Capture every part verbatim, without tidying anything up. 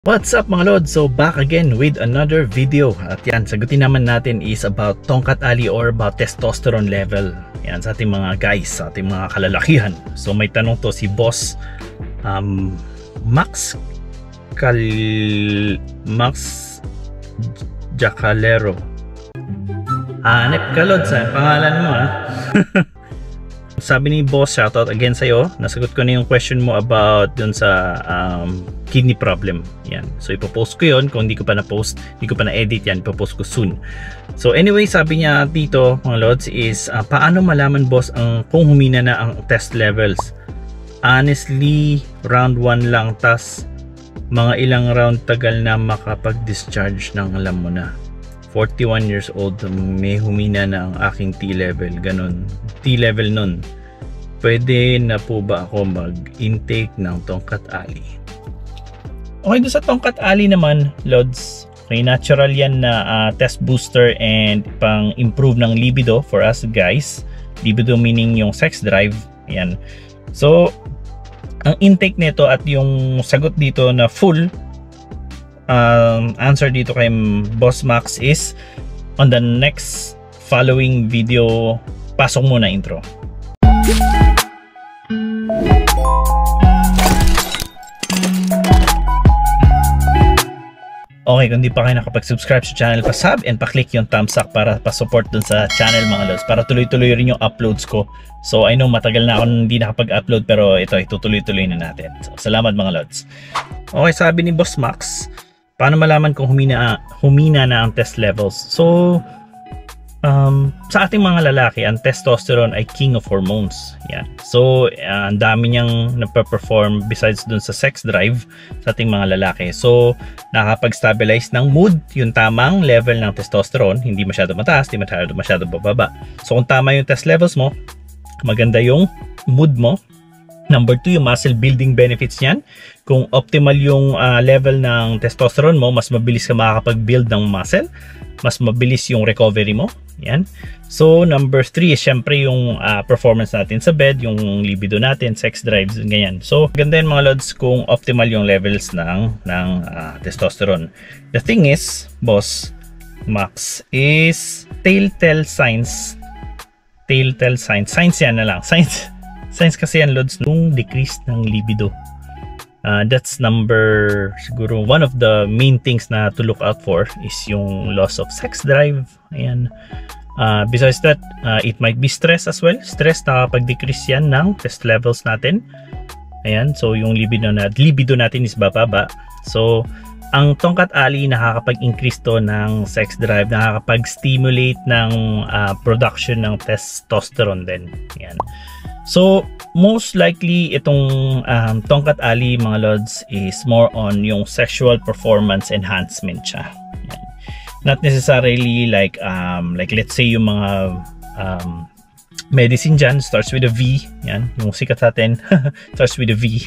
What's up mga Lods? So back again with another video. At yan, sagutin naman natin is about Tongkat Ali or about testosterone level. Yan sa ating mga guys, sa ating mga kalalakihan. So may tanong to si Boss um, Max Cal Max Jacalero. Hanep ka Lods, ha? Pangalan mo ha. Sabi ni Boss, shoutout again sa'yo. Nasagot ko na yung question mo about dun sa um, kidney problem. Yan. So ipopost ko yun. Kung hindi ko pa na-post, hindi ko pa na-edit yan, ipopost ko soon. So anyway, sabi niya dito mga Lods is uh, paano malaman Boss ang kung humina na ang test levels? Honestly, round one lang, tas mga ilang round tagal na makapag-discharge ng alam mo na. forty-one years old, may humina na ang aking T-level, ganun. T-level nun. Pwede na po ba ako mag-intake ng Tongkat Ali? Okay, doon sa Tongkat Ali naman, Lods, okay, natural yan na uh, test booster and pang improve ng libido for us guys. Libido meaning yung sex drive. Yan. So, ang intake nito at yung sagot dito na full Um, answer dito kay Boss Max is on the next following video. Pasok muna intro. Okay, kung di pa kayo nakapag-subscribe sa channel, pa-sub and pa-click yung thumbs up para pa-support dun sa channel mga Lods, para tuloy-tuloy rin yung uploads ko. So I know matagal na ako hindi nakapag-upload, pero ito, itutuloy-tuloy na natin. So, salamat mga Lods. Okay, sabi ni Boss Max, paano malaman kung humina, humina na ang test levels? So, um, sa ating mga lalaki, ang testosterone ay king of hormones. Yan. So, uh, ang dami niyang nape-perform besides dun sa sex drive sa ating mga lalaki. So, nakapag-stabilize ng mood, yung tamang level ng testosterone. Hindi masyado mataas, hindi masyado, masyado bababa. So, kung tama yung test levels mo, maganda yung mood mo. Number two, yung muscle building benefits niyan. Kung optimal yung uh, level ng testosterone mo, mas mabilis ka makakapag-build ng muscle. Mas mabilis yung recovery mo. Yan. So, number three is syempre yung uh, performance natin sa bed, yung libido natin, sex drives, ganyan. So, ganda yun mga Lods kung optimal yung levels ng, ng uh, testosterone. The thing is, Boss Max, is telltale signs. Telltale signs. Signs yan na lang. Signs. Signs kasi yan Lods nung decrease ng libido. Uh, that's number siguro one of the main things na to look out for is yung loss of sex drive. Ayan. Uh, besides that, uh, it might be stress as well. Stress, nakapag-decrease yan ng test levels natin. Ayan. So yung libido, na, libido natin is bababa. So ang Tongkat Ali nakakapag-increase to ng sex drive, nakakapag-stimulate ng uh, production ng testosterone din. Ayan. So, most likely itong um, Tongkat Ali mga Lods is more on yung sexual performance enhancement siya. Yan. Not necessarily like um, like let's say yung mga um, medicine dyan starts with a V. Yan, yung sikat natin starts with a V.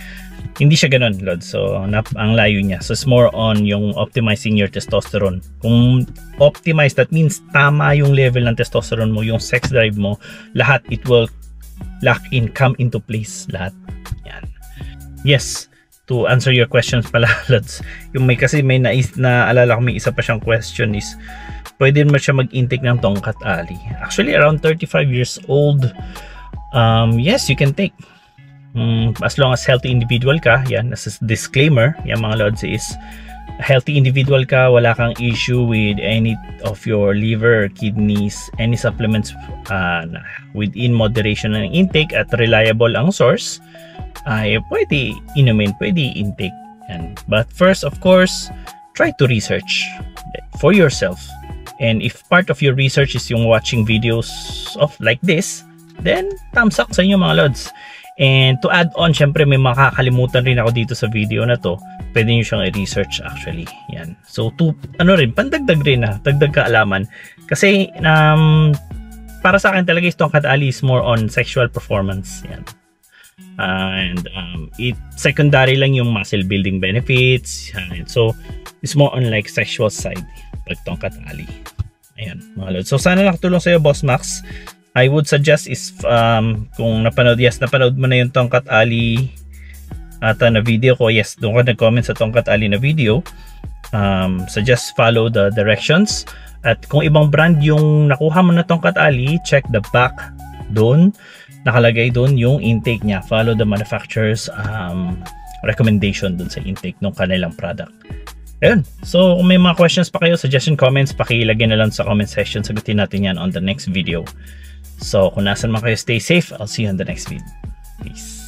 Hindi siya ganun Lods. So, nap ang layo niya. So, it's more on yung optimizing your testosterone. Kung optimize, that means tama yung level ng testosterone mo, yung sex drive mo, lahat it will lock in, come into place lahat. Yan. Yes, to answer your questions pala Lods, yung may kasi may nais na alala ko, may isa pa siyang question is pwede mo siya mag-intake ng Tongkat Ali. Actually around thirty-five years old, um, yes, you can take um, as long as healthy individual ka. Yan, as a disclaimer, yan mga Lods is healthy individual ka, wala kang issue with any of your liver, kidneys, any supplements, uh, within moderation ng intake at reliable ang source, ay uh, pwede inumin, pwede intake. And, but first, of course, try to research for yourself. And if part of your research is yung watching videos of like this, then thumbs up sa inyo mga Lods. And to add on, syempre may makakalimutan rin ako dito sa video na to. Pwede nyo siyang i-research actually. Yan. So, to, ano rin, pandagdag rin na, dagdag kaalaman. Kasi, um, para sa akin talaga is Tongkat Ali is more on sexual performance. Yan. Uh, and um, it, secondary lang yung muscle building benefits. Yan. So, it's more on like sexual side pag Tongkat Ali. Ayan, mga Lods. So, sana nakatulong sa'yo, Boss Max. I would suggest is um, kung napanood, yes, napanood mo na yung Tongkat Ali ata na video ko. Yes, doon ka nag-comment sa Tongkat Ali na video. Um, so just follow the directions. At kung ibang brand yung nakuha mo na Tongkat Ali, check the back doon. Nakalagay doon yung intake niya. Follow the manufacturer's um, recommendation doon sa intake ng kanilang product. Ayun. So kung may mga questions pa kayo, suggestion, comments, pakilagay na lang sa comment section. Sagutin natin yan on the next video. So kung nasan man kayo, stay safe. I'll see you on the next video. Peace.